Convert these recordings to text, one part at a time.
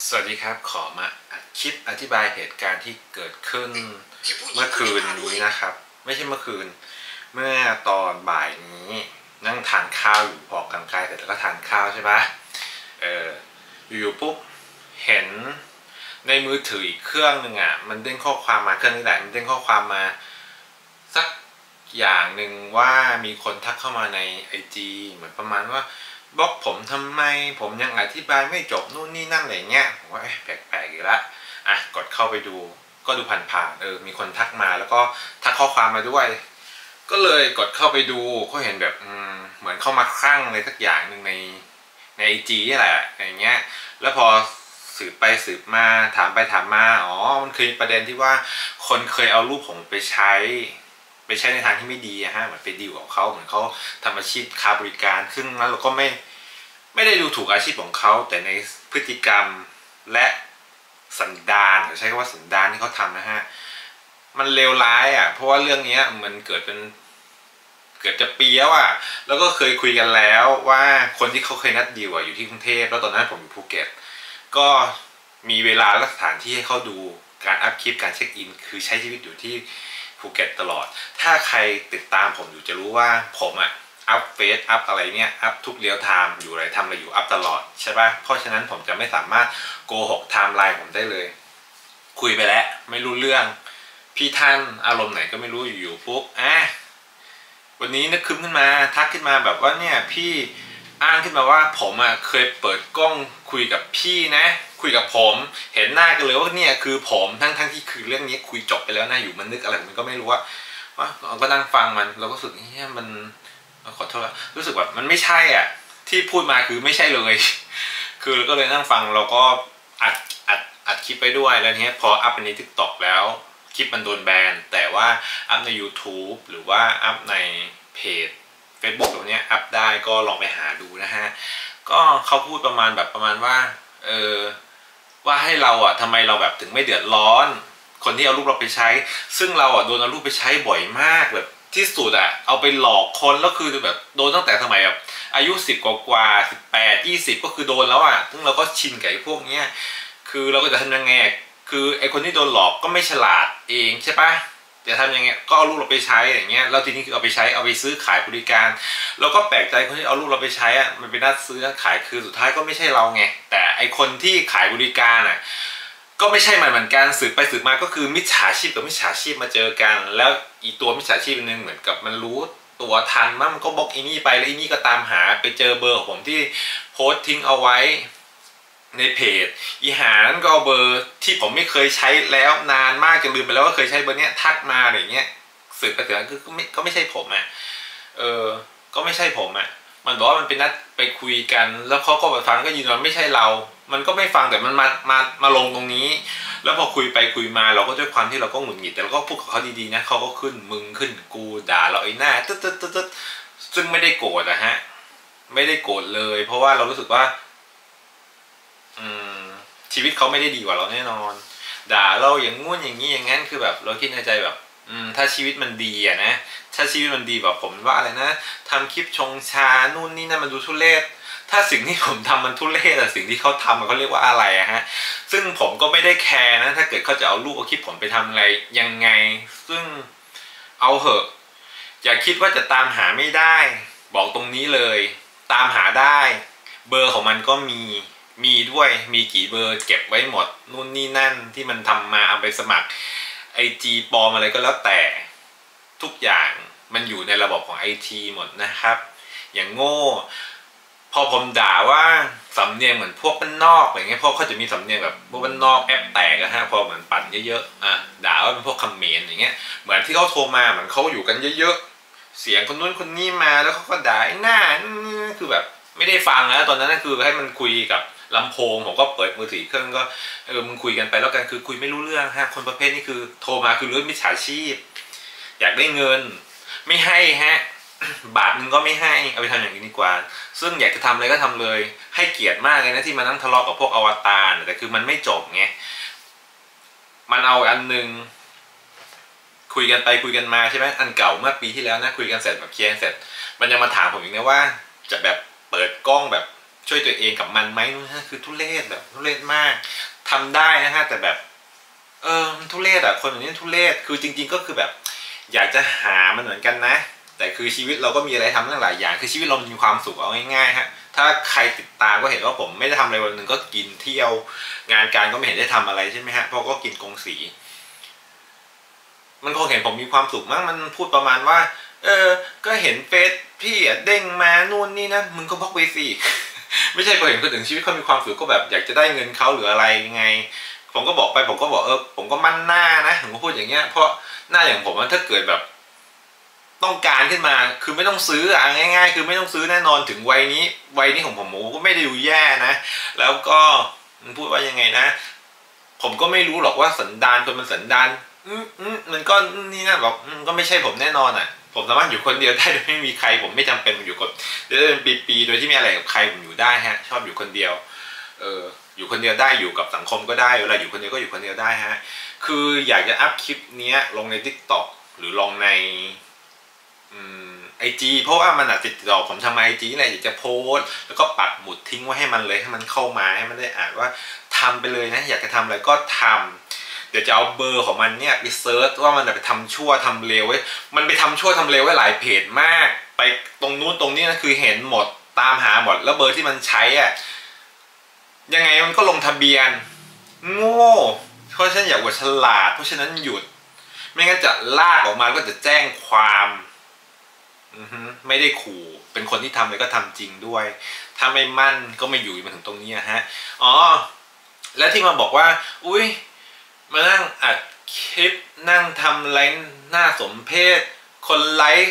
สวัสดีครับขอมาอัดคลิปอธิบายเหตุการณ์ที่เกิดขึ้นเมื่อคืนนี้นะครับไม่ใช่เมื่อคืนเมื่อตอนบ่ายนี้นั่งทานข้าวอยู่ออกกำลังกายแต่ก็ทานข้าวใช่ปะอยู่ปุ๊บเห็นในมือถืออีกเครื่องหนึ่งอ่ะมันเด้งข้อความมาเครื่องนี้แหละมันเด้งข้อความมาสักอย่างหนึ่งว่ามีคนทักเข้ามาใน IG เหมือนประมาณว่าบล็อกผมทำไมผมยังอธิบายไม่จบนู่นนี่นั่นอะไรเงี้ยผมว่าแปลกๆอีกแล้วกดเข้าไปดูก็ดูผ่านๆมีคนทักมาแล้วก็ทักข้อความมาด้วยก็เลยกดเข้าไปดูก็เห็นแบบเหมือนเข้ามาคลั่งอะไรสักอย่างหนึ่งในไอจีนี่แหละอย่างเงี้ยแล้วพอสืบไปสืบมาถามไปถามมามันเคยประเด็นที่ว่าคนเคยเอารูปผมไปใช้ในทางที่ไม่ดีฮะเหมือนไปดีลกับเขาเหมือนเขาทำอาชีพค้าบริการซึ่งนั้นเราก็ไม่ได้ดูถูกอาชีพของเขาแต่ในพฤติกรรมและสันดานหรือใช้คำว่าสันดานที่เขาทำนะฮะมันเลวร้ายเพราะว่าเรื่องนี้มันเกิดจะปีแล้วแล้วก็เคยคุยกันแล้วว่าคนที่เขาเคยนัดดีลอยู่ที่กรุงเทพแล้วตอนนั้นผมอยู่ภูเก็ตก็มีเวลาและสถานที่ให้เขาดูการอัพคลิปการเช็คอินคือใช้ชีวิตอยู่ที่ภูเก็ตตลอดถ้าใครติดตามผมอยู่จะรู้ว่าผมอัพเฟซอัพอะไรเนี่ยอัพทุกเรียลไทม์อยู่อะไรทำอะไรอยู่อัพตลอดใช่ปะเพราะฉะนั้นผมจะไม่สามารถโกหกไทม์ไลน์ผมได้เลยคุยไปแล้วไม่รู้เรื่องพี่ท่านอารมณ์ไหนก็ไม่รู้อยู่ปุ๊บวันนี้นึกขึ้นมาทักขึ้นมาแบบว่าเนี่ยพี่อ้างขึ้นมาว่าผมเคยเปิดกล้องคุยกับพี่นะคุยกับผมเห็นหน้ากันเลยว่าเนี่ยคือผมทั้งที่คือเรื่องนี้คุยจบไปแล้วนะอยู่มันนึกอะไรมันก็ไม่รู้ว่าก็นั่งฟังมันเราก็รู้สึกเนี่ยมันขอโทษรู้สึกแบบมันไม่ใช่ที่พูดมาคือไม่ใช่เลยคือก็เลยนั่งฟังเราก็อัดคลิปไปด้วยแล้วเนี้ยพออัพใน TikTok แล้วคลิปมันโดนแบนแต่ว่าอัพใน YouTube หรือว่าอัพในเพจ Facebook ตรงนี้อัพได้ก็ลองไปหาดูนะฮะก็เขาพูดประมาณว่าว่าให้เราทำไมเราแบบถึงไม่เดือดร้อนคนที่เอารูปเราไปใช้ซึ่งเราโดนเอารูปไปใช้บ่อยมากแบบที่สุดเอาไปหลอกคนแล้วคือแบบโดนตั้งแต่สมัยแบบอายุ10กว่า18-20ก็คือโดนแล้วซึ่งเราก็ชินกับพวกเนี้ยคือเราก็จะทำยังไงคือไอคนที่โดนหลอกก็ไม่ฉลาดเองใช่ปะจะทำยังไงก็เอารูปเราไปใช้อย่างเงี้ยแล้วทีนี้คือเอาไปใช้เอาไปซื้อขายบริการเราก็แปลกใจคนที่เอารูปเราไปใช้มันเป็นนัดซื้อนัดขายคือสุดท้ายก็ไม่ใช่เราไงแต่ไอคนที่ขายบริการก็ไม่ใช่มันเหมือนกันสืบไปสืบมาก็คือมิจฉาชีพกับมิจฉาชีพมาเจอกันแล้วอีตัวมิจฉาชีพนึงเหมือนกับมันรู้ตัวทันมันก็บล็อกอีนี่ไปแล้วอีนี่ก็ตามหาไปเจอเบอร์ของผมที่โพสต์ทิ้งเอาไว้ในเพจอีหานั้นก็เอาเบอร์ที่ผมไม่เคยใช้แล้วนานมากจนลืมไปแล้วว่าเคยใช้เบอร์เนี้ยทักมาอะไรเงี้ยสืบไปสืบมาก็ไม่ใช่ผมก็ไม่ใช่ผมมันบอกว่ามันเป็นนัดไปคุยกันแล้วเขาก็ฟังก็ยืนยันไม่ใช่เรามันก็ไม่ฟังแต่มันมาลงตรงนี้แล้วพอคุยไปคุยมาเราก็ด้วยความที่เราก็หงุดหงิดแต่เราก็พูดกับเขาดีๆนะเขาก็ขึ้นมึงขึ้นกูด่าเราไอ้หน้าตึ๊ดซึ่งไม่ได้โกรธฮะไม่ได้โกรธเลยเพราะว่าเรารู้สึกว่าชีวิตเขาไม่ได้ดีกว่าเราแน่นอนด่าเราอย่างงู้นอย่างนี้อย่างนั้นคือแบบเราคิดในใจแบบถ้าชีวิตมันดีนะถ้าชีวิตมันดีแบบผมว่าอะไรนะทำคลิปชงชานู่นนี่นั่นมันดูทุเรศถ้าสิ่งที่ผมทำมันทุเรศแต่สิ่งที่เขาทำเขาเรียกว่าอะไรฮะซึ่งผมก็ไม่ได้แคร์นะถ้าเกิดเขาจะเอารูปเอาคลิปผมไปทำอะไรยังไงซึ่งเอาเหอะอย่าคิดว่าจะตามหาไม่ได้บอกตรงนี้เลยตามหาได้เบอร์ของมันก็มีด้วยมีกี่เบอร์เก็บไว้หมดนู่นนี่นั่นที่มันทำมาเอาไปสมัครIG ปลอมอะไรก็แล้วแต่ทุกอย่างมันอยู่ในระบบของ IT หมดนะครับอย่างโง่พอผมด่าว่าสำเนียงเหมือนพวกบ้านนอกอะไรเงี้ยเพราะเขาจะมีสำเนียงแบบพวกบ้านนอกแอปแตกฮะพอเหมือนปั่นเยอะๆด่าว่าเป็นพวกคำเขมรอย่างเงี้ยเหมือนที่เขาโทรมาเหมือนเขาอยู่กันเยอะๆเสียงคนนู้นคนนี้มาแล้วเขาก็ด่าไอ้หน้าคือแบบไม่ได้ฟังแล้วตอนนั้นคือให้มันคุยกับลำโพงผมก็เปิดมือถือเครื่องก็มึงคุยกันไปแล้วกันคือคุยไม่รู้เรื่องฮะคนประเภทนี้คือโทรมาคือเรื่องมิจฉาชีพอยากได้เงินไม่ให้ฮะบาทนึงก็ไม่ให้เอาไปทำอย่างนี้ดีกว่าซึ่งอยากจะทำอะไรก็ทำเลยให้เกียรติมากเลยนะที่มานั่งทะเลาะกับพวกอวตารแต่คือมันไม่จบไงมันเอาอันนึงคุยกันไปคุยกันมาใช่ไหมอันเก่าเมื่อปีที่แล้วนะคุยกันเสร็จแบบเคลียร์เสร็จมันยังมาถามผมอีกนะว่าจะแบบเปิดกล้องแบบช่วยตัวเองกับมันไหมนู่นนะคือทุเรศแบบทุเรศมากทำได้นะฮะแต่แบบมันทุเรศอะคนแบบนี้ทุเรศคือจริงๆก็คือแบบอยากจะหามันเหมือนกันนะแต่คือชีวิตเราก็มีอะไรทำตั้งหลายอย่างคือชีวิตเรามีความสุขเอาง่ายๆฮะถ้าใครติดตามก็เห็นว่าผมไม่ได้ทำอะไรวันหนึ่งก็กินเที่ยวงานการก็ไม่เห็นได้ทำอะไรใช่ไหมฮะเพราะก็กินกงสีมันคงเห็นผมมีความสุขมั้งมันพูดประมาณว่าก็เห็นเฟซพี่เด้งมานู่นนี่นะมึงก็บล็อกไปสิไม่ใช่พอเห็นคนอื่นชีวิตเขามีความสุขก็แบบอยากจะได้เงินเขาหรืออะไรยังไงผมก็บอกไปผมก็บอกผมก็มั่นหน้านะผมก็พูดอย่างเงี้ยเพราะหน้าอย่างผมถ้าเกิดแบบต้องการขึ้นมาคือไม่ต้องซื้อง่ายๆคือไม่ต้องซื้อแน่นอนถึงวัยนี้ของผมก็ไม่ได้ดูแย่นะแล้วก็มันพูดว่ายังไงนะผมก็ไม่รู้หรอกว่าสันดานคนมันสันดานมันก็นี่นะบอกก็ไม่ใช่ผมแน่นอนอ่ะผมสามารถอยู่คนเดียวได้โดยไม่มีใครผมไม่จำเป็นอยู่กับเดินปีๆโดยที่ไม่อะไรกับใครผมอยู่ได้ฮะชอบอยู่คนเดียวอยู่คนเดียวได้อยู่กับสังคมก็ได้เวลาอยู่คนเดียวก็อยู่คนเดียวได้ฮะคืออยากจะอัพคลิปนี้ลงใน TikTok หรือลงในIG เพราะว่ามันติดต่อผมทำIG นี่แหละอยากจะโพสแล้วก็ปักหมุดทิ้งไว้ให้มันเลยให้มันเข้ามาให้มันได้อ่านว่าทำไปเลยนะอยากจะทำอะไรก็ทำเดี๋ยวจะเอาเบอร์ของมันเนี่ยไปเซิร์ชว่ามันไปทำชั่วทำเลวไว้มันไปทำชั่วทำเลวไว้หลายเพจมากไปตรงนู้นตรงนี้นะคือเห็นหมดตามหาหมดแล้วเบอร์ที่มันใช้ยังไงมันก็ลงทะเบียนโง่เพราะฉะนั้นอยากว่าฉลาดเพราะฉะนั้นหยุดไม่งั้นจะลากออกมาก็จะแจ้งความไม่ได้ขู่เป็นคนที่ทำเลยก็ทำจริงด้วยถ้าไม่มั่นก็ไม่อยู่มาถึงตรงนี้ฮะแล้วที่มาบอกว่าอุ้ยมานั่งอัดคลิปนั่งทำไลฟ์หน้าสมเพชคนไลฟ์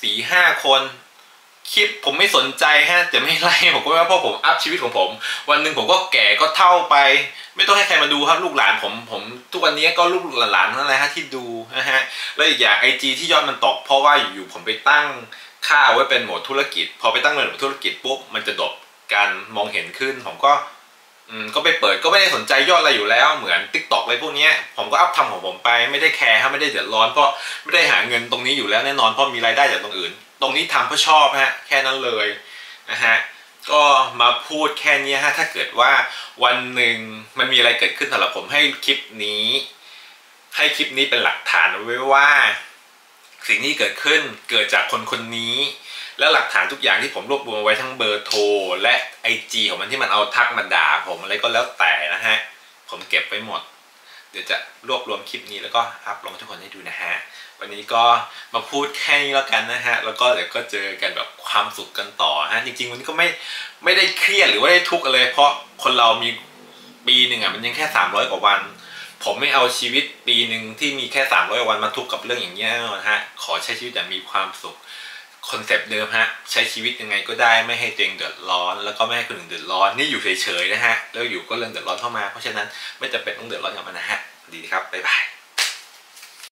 4-5 คนคลิปผมไม่สนใจฮะจะไม่ไลฟ์ผมก็ว่าเพราะผมอัพชีวิตของผมวันหนึ่งผมก็แก่ก็เท่าไปไม่ต้องให้ใครมาดูครับลูกหลานผมทุกวันนี้ก็ลูกหลานนั่นแหละฮะที่ดูนะฮะแล้วอีกอย่างIGที่ยอดมันตกเพราะว่าอยู่ๆผมไปตั้งค่าไว้เป็นโหมดธุรกิจพอไปตั้งเป็นโหมดธุรกิจปุ๊บมันจะดรอปการมองเห็นขึ้นผมก็ไปเปิดก็ไม่ได้สนใจยอดอะไรอยู่แล้วเหมือน TikTok อะไรพวกนี้ผมก็อัพทำของผมไปไม่ได้แคร์ไม่ได้เดือดร้อนเพราะไม่ได้หาเงินตรงนี้อยู่แล้วแน่นอนเพราะมีรายได้จากตรงอื่นตรงนี้ทำเพราะชอบฮะแค่นั้นเลยนะฮะก็มาพูดแค่นี้ฮะถ้าเกิดว่าวันหนึ่งมันมีอะไรเกิดขึ้นสำหรับผมให้คลิปนี้เป็นหลักฐานไว้ว่าสิ่งที่เกิดขึ้นเกิดจากคนคนนี้และหลักฐานทุกอย่างที่ผมรวบรวมไว้ทั้งเบอร์โทรและ IG ของมันที่มันเอาทักมาด่าผมอะไรก็แล้วแต่นะฮะผมเก็บไว้หมดเดี๋ยวจะรวบรวมคลิปนี้แล้วก็อัพลงทุกคนให้ดูนะฮะวันนี้ก็มาพูดแค่นี้แล้วกันนะฮะแล้วก็เดี๋ยวก็เจอกันแบบความสุขกันต่อฮะจริงๆวันนี้ก็ไม่ได้เครียดหรือว่าได้ทุกข์อะไรเพราะคนเรามีปีหนึ่งมันยังแค่300 กว่าวันผมไม่เอาชีวิตปีหนึ่งที่มีแค่300 วันมาทุกข์กับเรื่องอย่างนี้นะฮะขอใช้ชีวิตอย่างมีความสุขคอนเซปต์เดิมฮะใช้ชีวิตยังไงก็ได้ไม่ให้ตัวเองเดือดร้อนแล้วก็ไม่ให้คนอื่นเดือดร้อนนี่อยู่เฉยๆนะฮะแล้วอยู่ก็เรื่องเดือดร้อนเข้ามาเพราะฉะนั้นไม่จำเป็นต้องเดือดร้อนกับมันนะฮะดีครับบ๊ายบาย